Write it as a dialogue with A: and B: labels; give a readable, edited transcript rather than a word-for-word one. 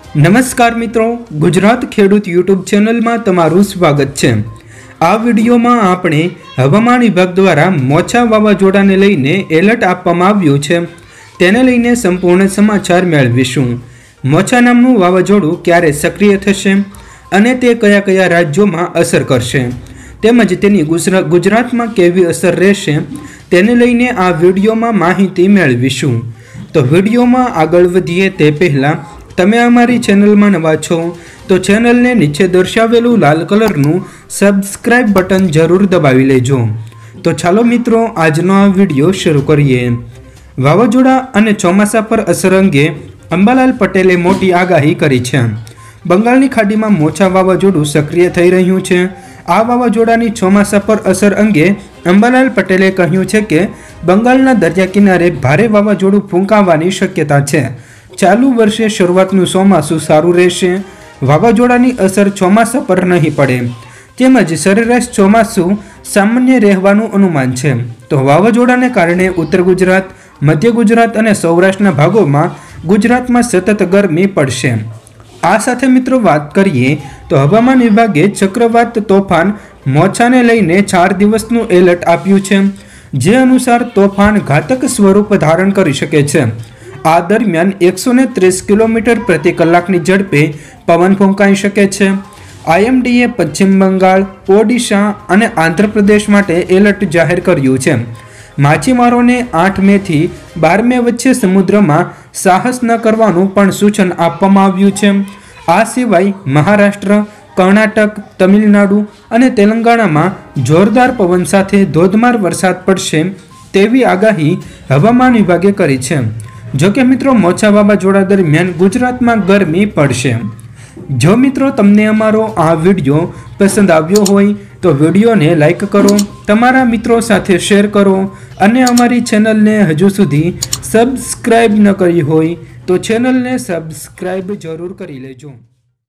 A: नमस्कार मित्रों, Gujarat खेडूत YouTube channel में तमारू स्वागत है। आ विडियो में आपणे हवामान विभाग द्वारा मोचा वावाजोड़ाने लईने एलर्ट आपवामां आव्युं छे, तेने लईने संपूर्ण समाचार मेळवीशुं। मोचा नामनुं वावाजोडुं क्यारे सक्रिय थशे अने ते कया कया राज्योमां असर करशे तेमज तेनी गुजरात में केवी असर रहेशे तेने लईने आ विडियो में माहिती मेळवीशुं। तो विडियो में आगळ वधीए ते पहेला तमे अमारी चेनल में नवा छो तो चेनल ने नीचे दर्शावेलू लाल कलरनु सब्सक्राइब बटन जरूर दबावी लेजो। तो चलो मित्रों, आजनो आ विडियो शुरू करिए। वावाजोड़ा अने चोमासा पर असर अंगे अंबालाल पटेले मोटी आगाही करी छे। बंगाळनी खाडीमां मोचा वावाजोडुं सक्रिय थई रह्युं छे। आ वावाजोड़ानी चोमासा पर असर अंगे अंबालाल पटेले कह्युं छे के बंगाळना दरिया किनारे भारे वावाजोडुं फूंकाવાની शक्यता छे। चालू वर्षे शुरुआतનું ચોમાસું સારું રહેશે। વાવાઝોડાની અસર ચોમાસા પર નહીં પડે તેમજ સરેરાશ ચોમાસું સામાન્ય રહેવાનું અનુમાન છે। તો વાવાઝોડાને કારણે ઉત્તર ગુજરાત, મધ્ય ગુજરાત અને સૌરાષ્ટ્રના ભાગોમાં ગુજરાતમાં સતત ગરમી પડશે। આ સાથે મિત્રો વાત કરીએ તો હવામાન વિભાગે ચક્રવાત તોફાન મોચાને લઈને 4 દિવસનું એલર્ટ આપ્યું છે, જે અનુસાર તોફાન ઘાતક સ્વરૂપ ધારણ કરી શકે છે। आ दरमियान 130 किलोमीटर प्रति कलाकनी झड़पे पवन फूंकाई शके छे। आईएमडीए पश्चिम बंगाल, ओडिशा और आंध्र प्रदेश माटे एलर्ट जाहिर कर्युं छे। माछीमारोने 8 मे थी 12 मे वच्चे समुद्र में साहस न करवानुं पण सूचन आपवामां आव्युं छे। आ सिवाय महाराष्ट्र, कर्नाटक, तमिलनाडु और तेलंगाणा में जोरदार पवन साथे धोधमार वरसाद पड़शे तेवी आगाही हवामान विभागे करी छे। जो कि मित्रों मोचा वावाजोड़ा दरमियान गुजरात में गर्मी पड़शे। जो मित्रों तमने अमारो आ विडियो पसंद आव्यो होय तो विडियो ने लाइक करो, तमारा मित्रों साथे शेर करो अने अमारी चेनल ने हजू सुधी सब्सक्राइब न करी होय तो चेनल ने सब्सक्राइब जरूर करी लेजो।